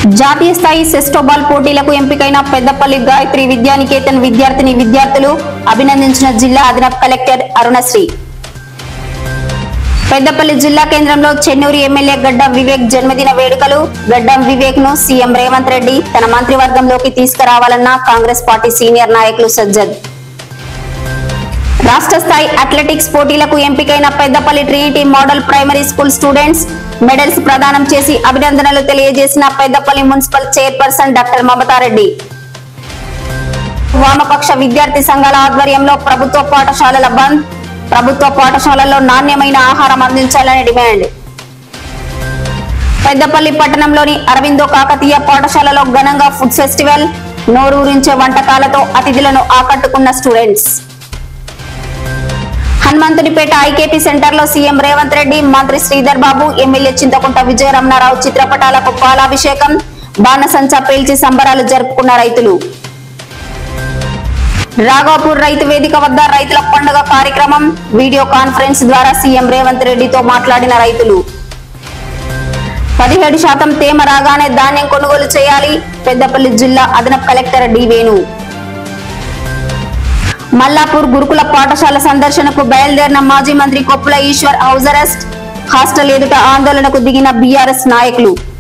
జాతీయ స్థాయి సెస్టోబాల్ పోటీలకు ఎంపికైన పెద్దపల్లి గాయత్రి విద్యానికేతన్ విద్యార్థులు అభినందించిన జిల్లా అదనపు కలెక్టర్ అరుణశ్రీ. పెద్దపల్లి జిల్లా కేంద్రంలో చెన్నూరు ఎమ్మెల్యే గడ్డం వివేక్ జన్మదిన వేడుకలు. గడ్డం వివేక్ ను సీఎం రేవంత్ రెడ్డి తన మంత్రివర్గంలోకి తీసుకురావాలన్న కాంగ్రెస్ పార్టీ సీనియర్ నాయకులు సజ్జద్. రాష్ట్ర స్థాయి అథ్లెటిక్స్ పోటీలకు ఎంపికైన Peddapalli Trinity model primary school students medals ప్రదానం చేసి అభినందనలు తెలియజేసిన Peddapalli municipal chairperson doctor Mamatha Reddy. వామపక్ష విద్యార్థి సంఘాల ఆధ్వర్యంలో ప్రభుత్వ పాఠశాలల బంద్. ప్రభుత్వ పాఠశాలల్లో నాణ్యమైన ఆహారం అందించాలని డిమాండ్. పెద్దపల్లి పట్టణంలోని అరవిందో కాకతీయ పాఠశాలలో ఘనంగా ఫుడ్ ఫెస్టివల్. నోరూరించే వంటకాలతో అతిథులను ఆకట్టుకున్న స్టూడెంట్స్. హనుమంతునిపేట ఐకేపీ సెంటర్ లో సీఎం రేవంత్ రెడ్డి, మంత్రి శ్రీధర్ బాబు, ఎమ్మెల్యే చింతకుంట విజయరమణారావు చిత్రపటాలకు పాలాభిషేకం. బాణసంచా పేల్చి సంబరాలు జరుపుకున్న రైతులు. రాఘవపూర్ రైతు వేదిక వద్ద రైతుల పండుగ కార్యక్రమం. వీడియో కాన్ఫరెన్స్ ద్వారా సీఎం రేవంత్ రెడ్డితో మాట్లాడిన రైతులు. 17% తేమ రాగానే ధాన్యం కొనుగోలు చేయాలి. పెద్దపల్లి జిల్లా అదనపు కలెక్టర్ డి వేణు. మల్లాపూర్ గురుకుల పాఠశాల సందర్శనకు బయలుదేరిన మాజీ మంత్రి Koppula Eshwar house arrest. Hostel ఎదుట ఆందోళనకు దిగిన బీఆర్ఎస్ నాయకులు.